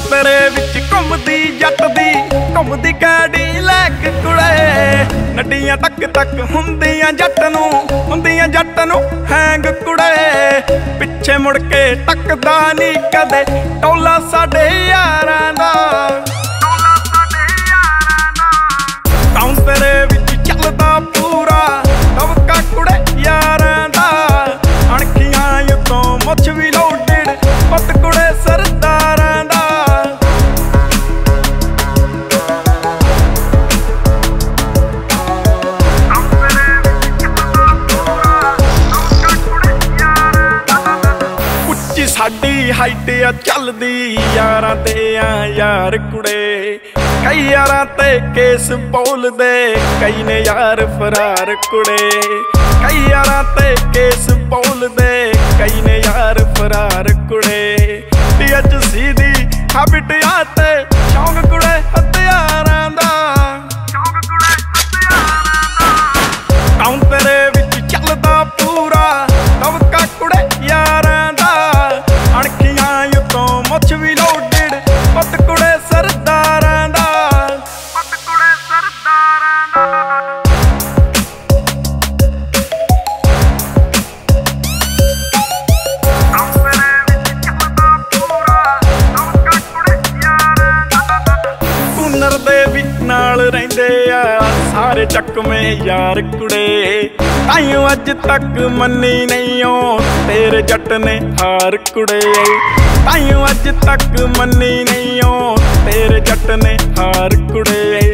ਤੇਰੇ ਵਿੱਚ ਘੁੰਮਦੀ ਗਾੜੀ ਲੈ ਕੇ ਕੁੜੇ। ਨੱਡੀਆਂ ਤੱਕ ਹੁੰਦੀਆਂ ਜੱਟ ਨੂੰ ਹੈਂਗ ਕੁੜੇ। ਪਿੱਛੇ ਮੁੜ ਕੇ ਤੱਕਦਾ ਨੀ ਕਦੇ ਟੋਲਾ ਸਾਡੇ ਯਾਰਾਂ ਦਾ। ਟਾਊਨ ਤੇਰੇ ਵਿੱਚ ਚੱਲਦਾ ਪੂਰਾ ਦਬਕਾ ਕੁੜੇ ਯਾਰਾਂ ਦਾ। ਅਣਖੀਆਂ ਉਤੋਂ ਮੁੱਛ ਵੀ ਲੋਡਡ ਪੁੱਤ ਕੁੜੇ ਸਰਦਾਰਾਂ ਦਾ। ਉੱਚੀ ਸਾਡੀ ਹਾਈਟ ਆ ਚੱਲਦੀ ਯਾਰਾਂ ਤੇ ਆ ਯਾਰ ਕੁੜੇ। ਕਈ ਯਾਰਾਂ ਤੇ ਕੇਸ ਬੋਲਦੇ ਕਈ ਨੇ ਯਾਰ ਫਰਾਰ ਕੁੜੇ। ਕਈ ਯਾਰਾਂ ਤੇ ਕੇਸ ਬੋਲਦੇ ਕਈ ਨੇ ਯਾਰ ਫਰਾਰ ਕੁੜੇ। THC ਦੀ ਹੈਬਿਟ ਆ ਤੇ ਸ਼ੌਂਕ ਕੁੜੇ ਹਥਿਆਰਾਂ ਦਾ। ਟਾਊਨ ਤੇਰੇ ਵਿੱਚ ਚੱਲਦਾ ਪੂਰਾ ਦਬਕਾ ਕੁੜੇ ਯਾਰਾਂ ਦਾ। ਅਣਖੀਆਂ ਉਤੋਂ ਮੁੱਛ ਵੀ ਲੋਡਡ ਪੁੱਤ ਕੁੜੇ ਸਰਦਾਰਾਂ ਦਾ। ਕੂਨਰ ਦੇ ਵੀ ਨਾਲ ਰਹਿੰਦੇ ਆ ਸਾਰੇ ਚੱਕਵੇਂ ਯਾਰ ਕੁੜੇ। ਤਾਈਓ ਅੱਜ ਤੱਕ ਮੰਨੀ ਨਹੀਂ ਓ ਤੇਰੇ ਜੱਟ ਨੇ ਹਾਰ ਕੁੜੇ। ਤਾਈਓ ਅੱਜ ਤੱਕ ਮੰਨੀ ਨਹੀਂ ਓ ਤੇਰੇ ਜੱਟ ਨੇ ਹਾਰ ਕੁੜੇ।